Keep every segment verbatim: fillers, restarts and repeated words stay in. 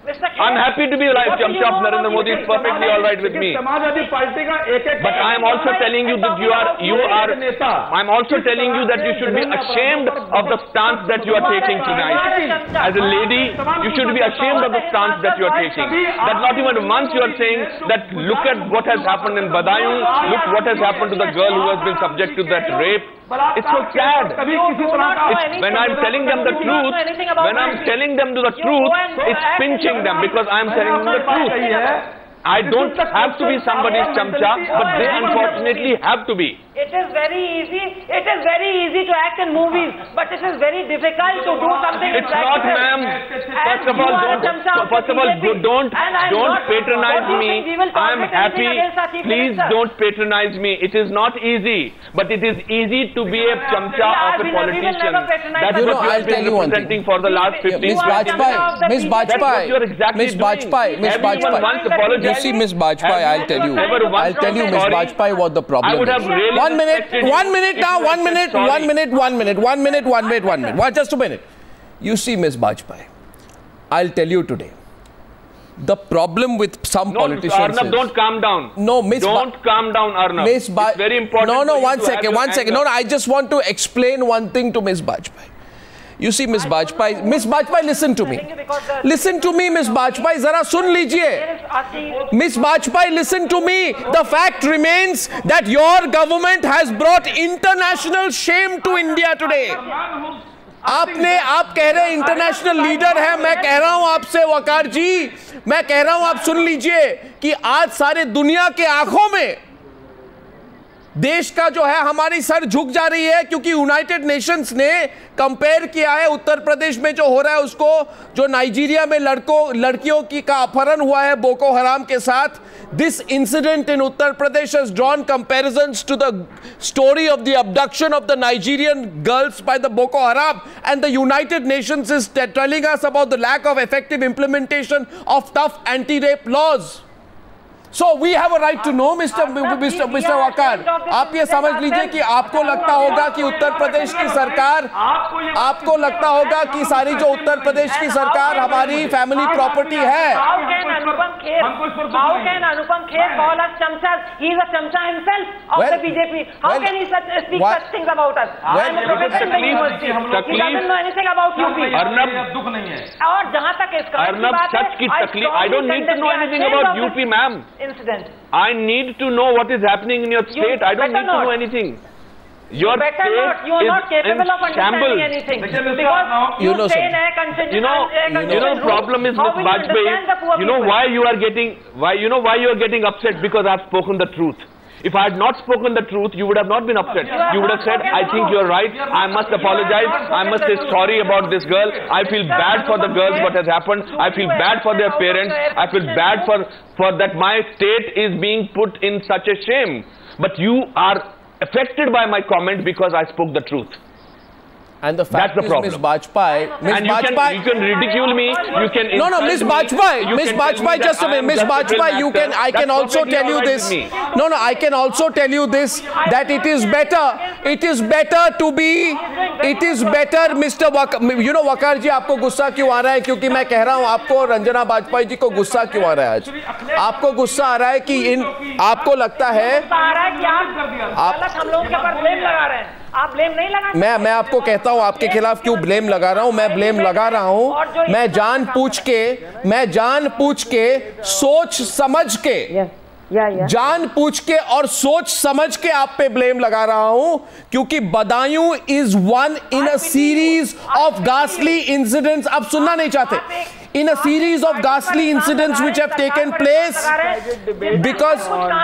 I'm happy to be a live chamcha of Narendra Modi. It's perfectly all right with me. But I am also telling you that you are, you are, I'm also telling you that you should be ashamed of the stance that you are taking tonight. As a lady, you should be ashamed of the stance that you are taking. That not even once you are saying that look at what has happened in Badaun, look what has happened to the girl who has been subject to that rape. It's so sad. It's, when I'm telling them the truth, when I'm telling them the truth, it's pinching them because I'm telling them the truth. I don't have to be somebody's chamcha, but they unfortunately have to be. It is very easy. It is very easy to act in movies, but it is very difficult to do something. It's not, ma'am. First of all, don't. First of all, don't don't patronize me. I'm happy. Please don't patronize me. It is not easy, but it is easy to be a chamcha of a politician. That's what you have been representing for the last fifteen. Miss Bajpai, Miss Bajpai, Miss Bajpai, Miss Bajpai. You see, Miss Bajpai, I'll tell you. I'll tell you, Miss Bajpai, what the problem is. One minute, one minute now, one minute, one minute, one minute, one minute, one minute, one minute. One, just a minute. You see, Miss Bajpai, I'll tell you today. The problem with some no, politicians Arnab, is... don't calm down. No, Miss Don't calm down, Arnab. Miss Ba it's very important. No, no, one to second, one second. No, no, I just want to explain one thing to Miss Bajpai. You see, Miss Bajpai, Miss Bajpai, listen to me. Listen to me, Miss Bajpai, zara sun lijiye. Miss Bajpai, listen to me. The fact remains that your government has brought international shame to India today. आपने आप कह रहे हैं international leader है, मैं कह रहा हूं आपसे वकार जी, मैं कह रहा हूं आप सुन लीजिए कि आज सारे दुनिया के आंखों में देश का जो है हमारी सर झुक जा रही है, क्योंकि यूनाइटेड नेशंस ने कंपेयर किया है उत्तर प्रदेश में जो हो रहा है उसको, जो नाइजीरिया में लड़कों लड़कियों की का अपहरण हुआ है बोको हराम के साथ. This incident in Uttar Pradesh has drawn comparisons to the story of the abduction of the Nigerian girls by the Boko Haram, and the United Nations is telling us about the lack of effective implementation of tough anti-rape laws. So we have a right to know, Mister Mister Mister Waqar. आप ये समझ लीजिए कि आपको लगता होगा कि उत्तर प्रदेश की सरकार, आपको लगता होगा कि सारी जो उत्तर प्रदेश की सरकार हमारी फैमिली प्रॉपर्टी है. How can Anupam Kher? How can Anupam Kher call us chamchas? He is a chamcha himself of well, the B J P. How well, can he such, speak what, such things about us? Well, I am a professor in the university. He doesn't know anything about U P. Arnab, और जहाँ तक इसका Arnab, सच की तकलीफ. I don't need to know anything about U P, ma'am. Incident. I need to know what is happening in your state. You I don't need to not. know anything. Your you better state not. You are not capable of understanding shambles. anything. Because you, you know, stay in air conditioned. You know, you know, problem is with Bajpai. You know why you are getting, why you know why you are getting upset? Because I have spoken the truth. If I had not spoken the truth, you would have not been upset. You would have said, I think you're right. I must apologize. I must say sorry about this girl. I feel bad for the girls what has happened. I feel bad for their parents. I feel bad for, for that my state is being put in such a shame. But you are affected by my comment because I spoke the truth. And the fact That's the is, Miss Bajpai, Miss and you Bajpai, can, you can ridicule me. You can no, no, Miss Bajpai, Miss Bajpai, just a minute, Miss Bajpai, you can, I can also tell you this. No, no, I can also tell you this, that it is better, it is better to be, it is better, Mister Waqar, you know, Waqar ji, आपको गुस्सा क्यों आ रहा है? क्योंकि मैं कह रहा हूँ आपको रंजना बाजपेयी जी को गुस्सा क्यों आ रहा है आज? आपको गुस्सा आ रहा है कि इन, आपको लगता है, आप हम लोगों के ऊपर ब्लेम लगा रहे हैं. आप ब्लेम नहीं लगा. मैं मैं आपको कहता हूं आपके खिलाफ क्यों ब्लेम लगा रहा हूं. मैं ब्लेम लगा रहा हूं, मैं जान पूछ के, मैं जान पूछ के, सोच समझ के, या, या. जान पूछ के और सोच समझ के आप पे ब्लेम लगा रहा हूं, क्योंकि Badaun is one in a series of गास्ली इंसिडेंट्स. आप सुनना नहीं चाहते. In a series of ghastly incidents which have taken place because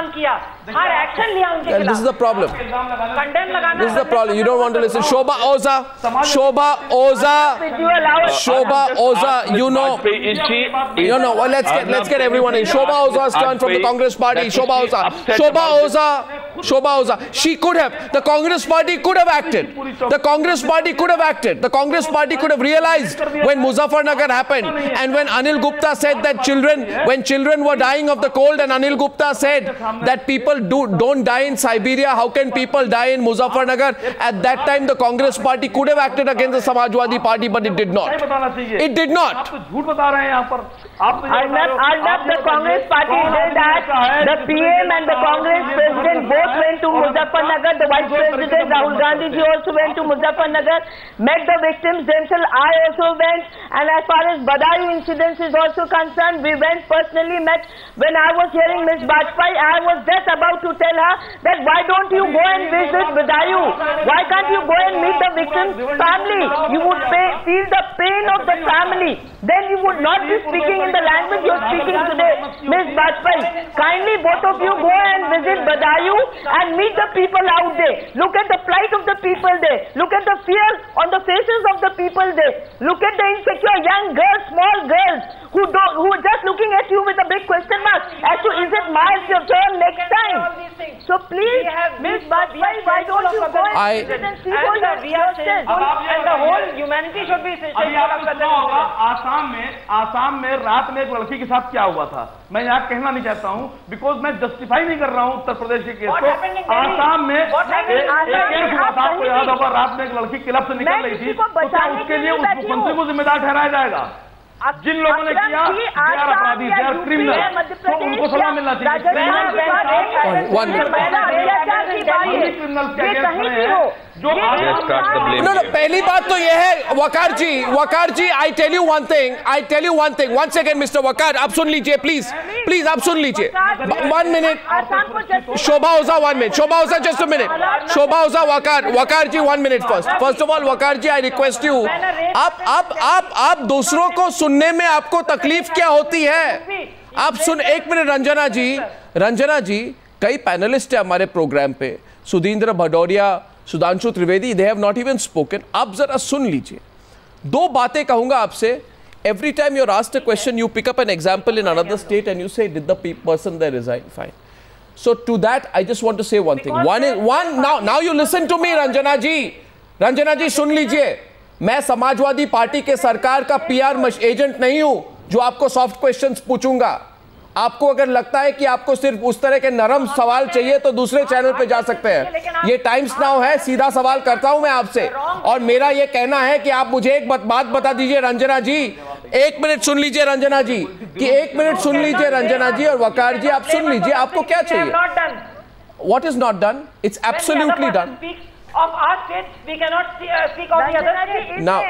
well, this is the problem. This is the problem. You don't want to listen. Shobha Oza, Shobha Oza, Shobha Oza. You know, you know. Well, let's get let's get everyone in. Shobha Oza's turn from the Congress Party. Shobha Oza, Shobha Oza, Shobha Oza. She could have. The Congress Party could have acted. The Congress Party could have acted. The Congress Party could have realized when Muzaffarnagar happened. And when Anil Gupta said that children, when children were dying of the cold, and Anil Gupta said that people do, don't die in Siberia, how can people die in Muzaffarnagar? At that time, the Congress Party could have acted against the Samajwadi Party, but it did not. It did not. Arnab, Arnab, the Congress party did that. The P M and the Congress president both went to Muzaffarnagar. The Vice President Rahul Gandhi ji also went to Muzaffarnagar, met the victims themselves. I also went. And as far as Badayu incident is also concerned, we went personally, met. When I was hearing Miz Bajpai, I was just about to tell her that why don't you go and visit Badayu? Why can't you go and meet the victim's family? You would pay, feel the pain of the family. Then you would not be speaking in the language you're speaking today. Miz Bajpai, kindly both of you go and visit Badayu and meet the people out there. Look at the plight of the people there. Look at the fear on the faces of the people there. Look at the insecure young girls, small girls who don't, who are just looking at you with a big question mark as to is it my turn next time. So please, Miz Bajpai, why don't you go and I, visit and see for yourself? And the whole humanity should be. अभी आपने सुना होगा आसाम में आसाम में रात में एक लड़की के साथ क्या हुआ था। मैं यहाँ कहना नहीं चाहता हूँ, बिकॉज मैं जस्टिफाई नहीं कर रहा हूँ उत्तर प्रदेश के केस को। आसाम में एक केस हुआ था, आपको याद होगा, रात में एक लड़की क्लब से निकल रही थी, उसके लिए उस मुख्यमंत्री को जिम्मेदार ठहराया जाएगा। जिन लोगों ने किया दे आर अपराधी, दे आर क्रिमिनल, तो उनको सजा मिलना चाहिए। No, no, पहली बात तो यह है वकार जी, वकार जी, I tell you one thing, I tell you one thing, one second Mister वकार, आप सुन लीजिए प्लीज, प्लीज आप सुन लीजिए, one minute, Shobha Ojha one minute, Shobha Ojha just a minute, Shobha Ojha Waqar, Waqar ji one minute first, first of all Waqar ji I request you, आप आप आप आप दूसरों को सुनने में आपको तकलीफ क्या होती है? आप सुन, एक मिनट रंजना जी, रंजना जी, कई पैनलिस्ट है हमारे प्रोग्राम पे, Sudhindra Bhadauria, Sudhanshu Trivedi, they have not even spoken. आप जरा सुन लीजिए, दो बातें कहूंगा आपसे. Every time you're asked a question, you pick up an example in another state and you say, did the person there resign? Fine. So to that, I just want to say one thing. One is one. Now, now you listen to me, Ranjana ji. Ranjana ji, सुन लीजिए. मैं Samajwadi party के सरकार का PR agent नहीं हूं जो आपको soft questions पूछूंगा. आपको अगर लगता है कि आपको सिर्फ उस तरह के नरम सवाल चाहिए तो दूसरे चैनल पे जा सकते हैं. ये टाइम्स नाउ है, सीधा सवाल करता हूं मैं आपसे, और मेरा ये कहना है कि आप मुझे एक बात बता दीजिए रंजना जी, एक मिनट सुन लीजिए रंजना जी, कि एक मिनट सुन लीजिए रंजना जी, और वकार जी आप सुन लीजिए, आपको क्या चाहिए? What is not done? It's absolutely done. Of our states, we cannot see, uh, speak of the other states. Now,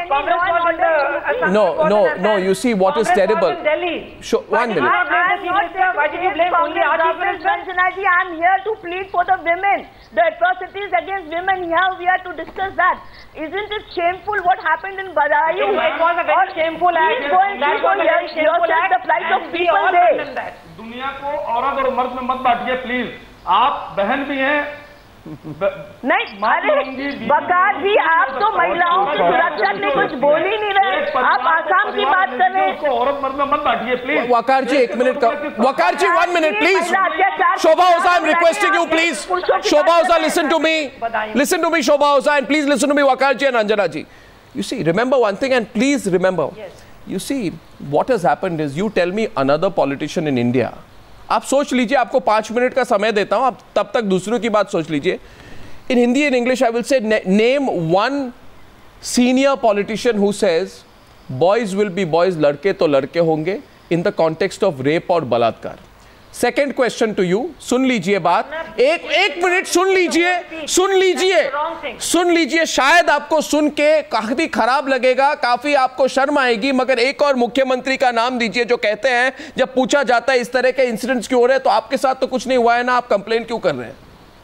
no, no, no. You see, what is terrible? Sure, one minute. Why did you blame only Ajit Ranjana ji? I am here to plead for the women. The atrocities against women here, we are to discuss that. Isn't it shameful what happened in Badayu? It was a very shameful act. Please go and see for yourself the plight of people there. दुनिया को औरत और मर्द में मत बांटिए please. आप बहन भी हैं. नहीं, अरे वकार जी, आप तो महिलाओं की सुरक्षा में कुछ बोल ही नहीं रहे. आप आसाम की बात कर रहे हैं. औरत मर्द में मत बांटिए प्लीज. वकार जी एक मिनट का, Waqar ji one minute please. Shobha Ojha, I am requesting you please. Shobha Ojha, listen to me, listen to me Shobha Ojha, and please listen to me Waqar ji and Anjana ji. You see, remember one thing, and please remember. Yes. You see, what has happened is, you tell me another politician in India. आप सोच लीजिए, आपको पांच minute का समय देता हूं, आप तब तक दूसरों की बात सोच लीजिए. In Hindi in English I will say name one senior politician who says boys will be boys, लड़के तो लड़के होंगे, in the context of rape और बलात्कार. सेकेंड क्वेश्चन टू यू, सुन लीजिए बात, एक एक मिनट सुन लीजिए, सुन लीजिए, सुन लीजिए. शायद आपको सुन के काफी खराब लगेगा, काफी आपको शर्म आएगी, मगर एक और मुख्यमंत्री का नाम दीजिए जो कहते हैं जब पूछा जाता है इस तरह के इंसिडेंट्स क्यों हो रहे हैं तो आपके साथ तो कुछ नहीं हुआ है ना, आप कंप्लेन क्यों कर रहे हैं?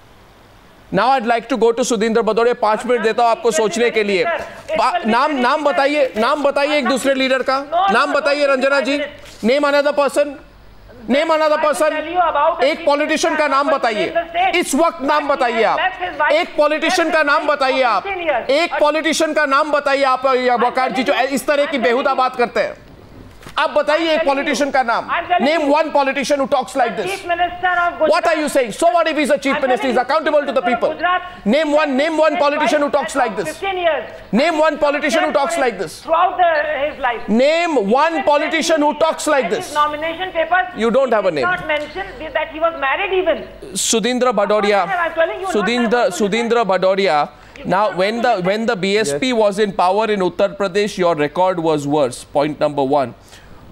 Now I'd like to go to Sudhindra Bhadauria. पांच मिनट देता हूं आपको सोचने के लिए. नाम नाम बताइए, नाम बताइए एक दूसरे लीडर का नाम बताइए. Ranjana ji, name another person, name another person. एक पॉलिटिशियन का नाम बताइए इस वक्त, नाम बताइए आप. एक पॉलिटिशियन का नाम बताइए आप, एक पॉलिटिशियन का नाम बताइए आप, वकार जी, जो इस तरह की बेहुदा बात करते हैं. आप बताइए एक पॉलिटिशियन का नाम. Name one politician who talks like this. What are you saying? So what if he's a chief minister? He's accountable to the people. Name one, name one politician who talks like this. Name one politician who talks like this. Throughout his life. Name one politician who talks like this. Nomination papers. You don't have a name. Not mentioned that he was married even. Sudhindra Bhadoria. Sudhindra Sudhindra Bhadoria. Now, when the when the B S P was in power in Uttar Pradesh, your record was worse. Point number one.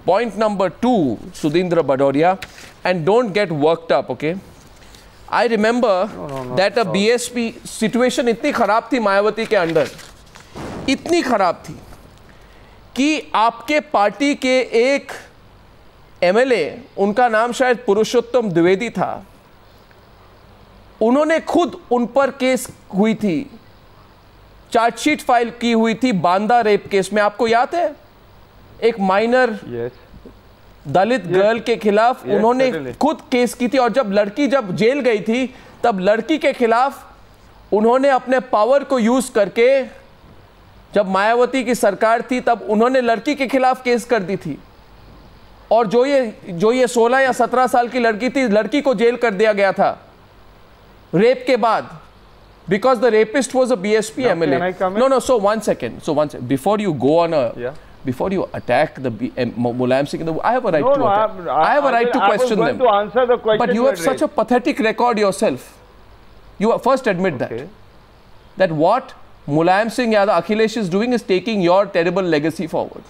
Point number two, Sudhindra Badoria, and don't get worked up, okay? I remember no, no, no, that a B S P situation इतनी खराब थी मायावती के under, इतनी खराब थी कि आपके party के एक एमएलए, उनका नाम शायद पुरुषोत्तम द्विवेदी था, उन्होंने खुद उन पर केस हुई थी, चार्जशीट फाइल की हुई थी बांदा रेप केस में, आपको याद है? एक minor yes. Dalit yes. Girl के खिलाफ yes, उन्होंने certainly. खुद केस की थी, और जब लड़की जब जेल गई थी तब लड़की के खिलाफ उन्होंने अपने पावर को यूज करके, जब मायावती की सरकार थी तब उन्होंने लड़की के खिलाफ केस कर दी थी, और जो ये जो ये सोलह या सत्रह साल की लड़की थी, लड़की को जेल कर दिया गया था रेप के बाद, because the rapist was a B S P no, M L A. No, no. So one second. So one second. Before you go on a, yeah. before you attack the B, M, Mulayam Singh, I have a right no, to no, attack. I, I, I have a right I, to I question them. To answer the question but you have such a pathetic record yourself. You first admit okay. that that what Mulayam Singh Yadav, Akhilesh is doing is taking your terrible legacy forward.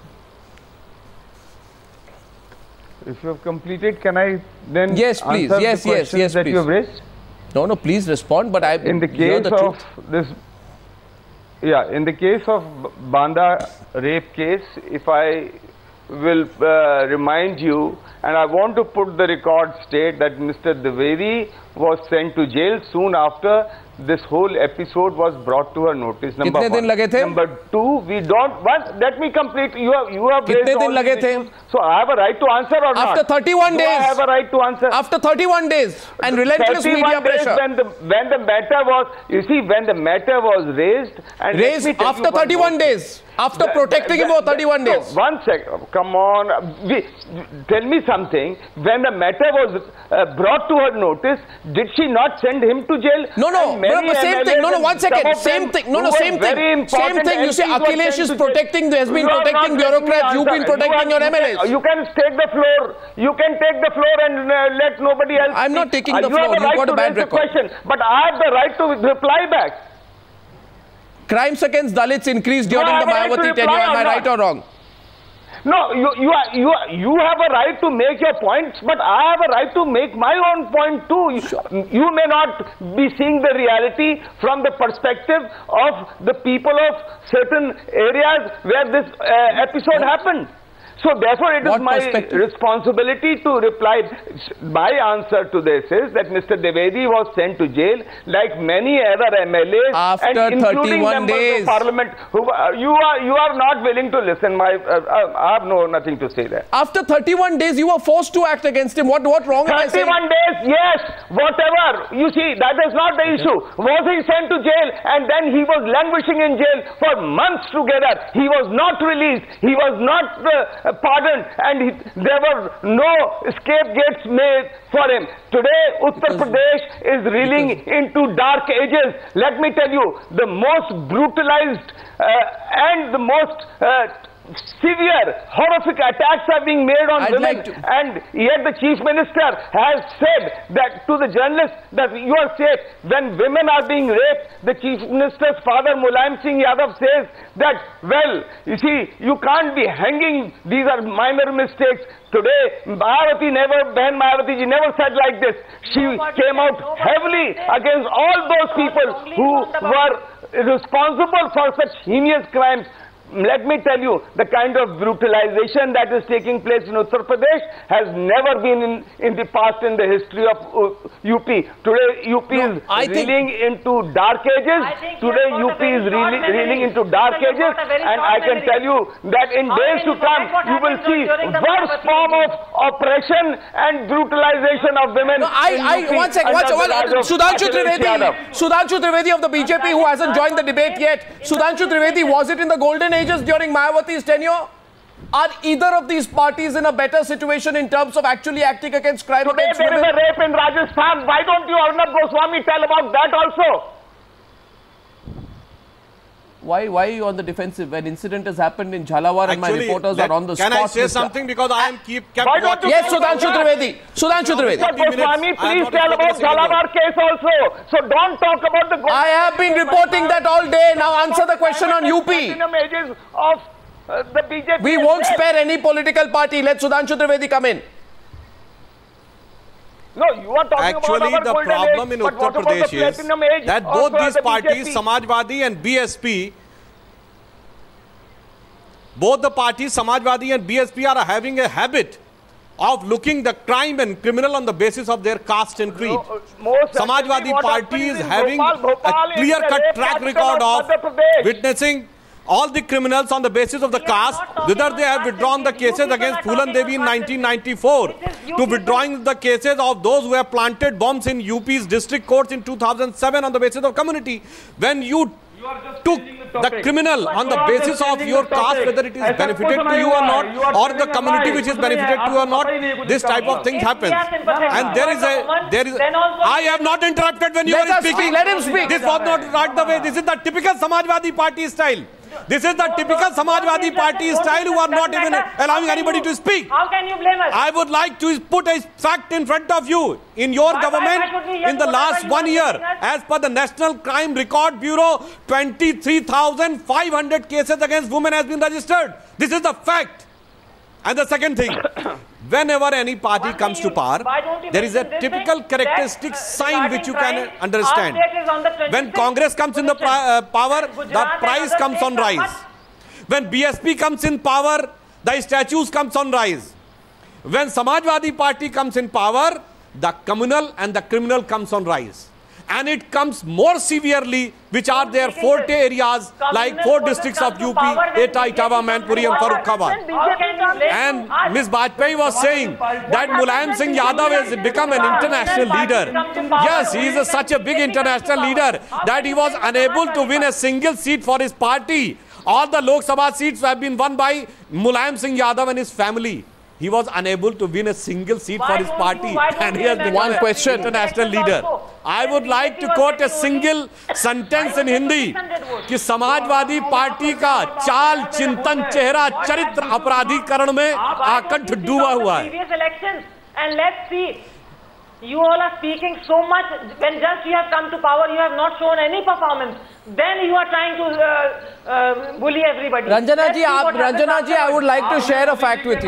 If you have completed, can I then yes, please. answer yes, the yes, questions yes, that please. you have raised? No, no, please respond, but I... In the case the of truth. this... Yeah, in the case of Banda rape case, if I will uh, remind you, and I want to put the record straight, that Mister Dwivedi was sent to jail soon after this whole episode was brought to her notice. Number Kitne din lage the? Number two, we don't... One, let me complete. You have, you have Kitne din lage the? So I have a right to answer or After not? After thirty-one days. Do I have a right to answer? After thirty-one days and relentless media pressure. When the, when the matter was, you see, when the matter was raised... and Raised after thirty-one days. After the, protecting the, the, him for thirty-one no, days. One second. Come on. We, tell me something. When the matter was uh, brought to her notice, did she not send him to jail? No, no. But same thing. No, no. One second. Same thing. No, no. Same thing. Same thing. You say Akhilesh is protecting, has been protecting bureaucrats. You've been protecting your M L As. You can take the floor. You can take the floor and uh, let nobody else. I'm not taking the floor. You've got a bad record. But I have the right to reply back. Crimes against Dalits increased during the Mayawati tenure. Am I right or wrong? No, you, you, are, you, are, you have a right to make your points, but I have a right to make my own point too. You, sure. you may not be seeing the reality from the perspective of the people of certain areas where this uh, episode happened. So therefore it is my responsibility to reply. My answer to this is that Mister Dwivedi was sent to jail like many other M L As after and including thirty-one members days. of parliament. Who, uh, you are you are not willing to listen. My uh, I have no nothing to say there. After thirty-one days, you were forced to act against him. What what wrong am I saying? thirty-one days, yes, whatever. You see, that is not the issue. Was he sent to jail and then he was languishing in jail for months together? He was not released. He was not uh, pardoned, and he, there were no scapegoats made for him. Today, Uttar Pradesh is reeling into dark ages. Let me tell you, the most brutalized uh, and the most uh, severe, horrific attacks are being made on I'd women, like to... and yet the Chief Minister has said that to the journalists that you are safe. When women are being raped, the Chief Minister's father Mulayam Singh Yadav says that, well, you see, you can't be hanging, these are minor mistakes. Today, Mayawati never, Behan Mayawati ji never said like this. She nobody, came out heavily against all those people who were responsible for such heinous crimes. Let me tell you, the kind of brutalization that is taking place in Uttar Pradesh has never been in, in the past in the history of uh, U P. Today, U P no, is I reeling into dark ages. Today, U P is reeling, reeling into dark so ages. And I can memory. tell you that in How days to come, you will see worse form of oppression and brutalization of women. No, I, I, one second, one second. Sudhanshu Trivedi, Sudhanshu Trivedi of the B J P, who hasn't joined the debate yet. Sudhanshu Trivedi, was it in the golden age during Mayawati's tenure? Are either of these parties in a better situation in terms of actually acting against crime Today against there women? There is a rape in Rajasthan. Why don't you, Arnab Goswami, tell about that also? Why, why are you on the defensive when incident has happened in Jhalawar and my reporters let, are on the can spot? Can I say Mister something because I am keep kept why don't watching? Yes, Sudhanshu Trivedi. Sudhanshu Trivedi. Mister Goswami, please tell about Jhalawar case also. So don't talk about the... I have been reporting that all day. Now answer the question on U P. Images of uh, the B J P. We won't spare any political party. Let Sudhanshu Trivedi come in. No, you are talking Actually, about the problem age, in Uttar Pradesh is that both these parties, Samajwadi and B S P, both the parties, Samajwadi and B S P, are having a habit of looking the crime and criminal on the basis of their caste and creed. No, Samajwadi party is having Bhopal, Bhopal a clear-cut track record of witnessing all the criminals on the basis of the caste, whether they have withdrawn the cases against Phulan Devi in nineteen ninety-four, to withdrawing the cases of those who have planted bombs in U P's district courts in two thousand seven on the basis of community. When you took the criminal on the basis of your caste, whether it is benefited to you or not, or the community which is benefited to you or not, this type of thing happens. And there is a, there is, I have not interrupted when you are speaking. Let him speak. This was not right the way. This is the typical Samajwadi party style. This is the typical Samajwadi party style, who are not even allowing anybody to speak. How can you blame us? I would like to put a fact in front of you. In your government, in the last one year, as per the National Crime Record Bureau, twenty-three thousand five hundred cases against women has been registered. This is the fact. And the second thing, whenever any party comes to power, there is a typical characteristic sign which you can understand. When Congress comes in the uh, power, the price comes on rise. When B S P comes in power, the statues comes on rise. When Samajwadi party comes in power, the communal and the criminal comes on rise. And it comes more severely, which are their forte areas, like four districts of U P, Etah, Etawah, Mainpuri and Farrukhawad. And Miz Bajpai was saying that Mulayam Singh Yadav has become an international leader. Yes, he is a, such a big international leader that he was unable to win a single seat for his party. All the Lok Sabha seats have been won by Mulayam Singh Yadav and his family. He was unable to win a single seat for his party, and he has become one question. an international leader. I would like to quote a single sentence in Hindi कि Samajwadi party का चाल चिंतन चेहरा चरित्र अपराधीकरण में आकंठ डूबा हुआ है. And let's see, you all are speaking so much. When just you have come to power, you have not shown any performance. Then you are trying to uh, uh, bully everybody. Ranjana ji, aap, Ranjana ji, I would like to share a fact with you.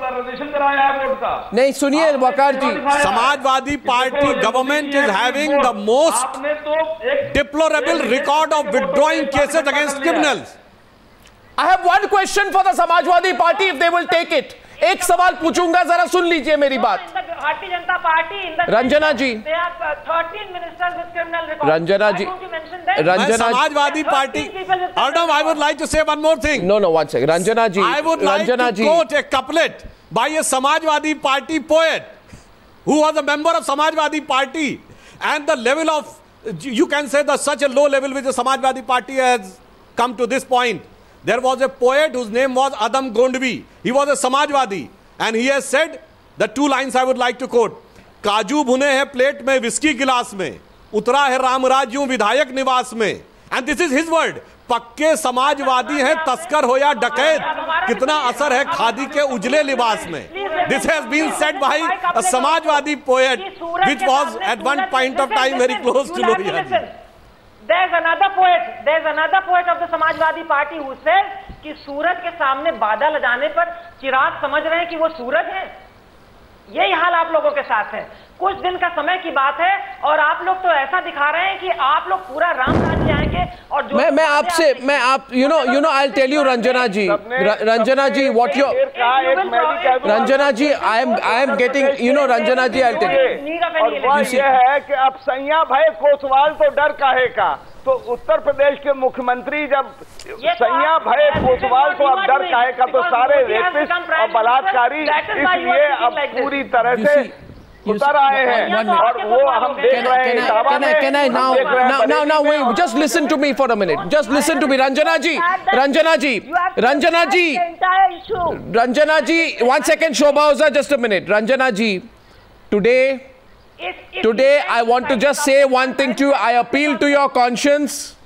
नहीं सुनिए वकार जी. Samajwadi party government is having the most deplorable record of withdrawing cases against criminals. I have one question for the Samajwadi party if they will take it. एक सवाल पूछूंगा, जरा सुन लीजिए मेरी बात. Bharatiya Janata party Ranjana ji, Ranjana ji, Ranjana Samajwadi party. Arnab, I would like to say one more thing. No, no, one second. Ranjana ji, I would like Ranjana to ji. quote a couplet by a Samajwadi party poet who was a member of Samajwadi party, and the level of, you can say, the such a low level which the Samajwadi party has come to this point. There was a poet whose name was Adam Gondvi. He was a Samajwadi, and he has said the two lines I would like to quote. काजू भुने हैं plate में, whisky गिलास में, उतरा है रामराज यूं विधायक निवास में. And this is his word. पक्के समाजवादी हैं, तस्कर हो या डकैत, कितना असर है खादी के उजले लिबास में. This has been said by a Samajwadi poet, which was at one point of time very close to Lohia ji. There's another poet, there's another poet of the Samajwadi party who says कि सूरज के सामने बादल आ जाने पर चिराग समझ रहे हैं कि वो सूरज है. यही हाल आप लोगों के साथ है. कुछ दिन का समय की बात है और आप लोग तो ऐसा दिखा रहे हैं कि आप लोग पूरा राम राज्य आएंगे. और जो मैं मैं आपसे मैं आप you know you know I'll tell you Ranjana ji, Ranjana ji, what you Ranjana ji, I am I am getting, you know Ranjana ji, I'll tell you. और ये है कि अब सैया भाई कोतवाल तो डर काहे का. तो उत्तर प्रदेश के मुख्यमंत्री जब सैया भय कोतवाल को अब डर काहे का, तो सारे रेपिस्ट और बलात्कारी इसलिए अब पूरी तरह से उतर आए हैं. और वो हम देख रहे हैं. Can I can I now now now now wait, just listen to me for a minute. Just listen to me, Ranjana ji, Ranjana ji, Ranjana ji, Ranjana ji. One second, Shobha Oza, just a minute. Ranjana ji, today. Today, I want to just say one thing to you. I appeal to your conscience.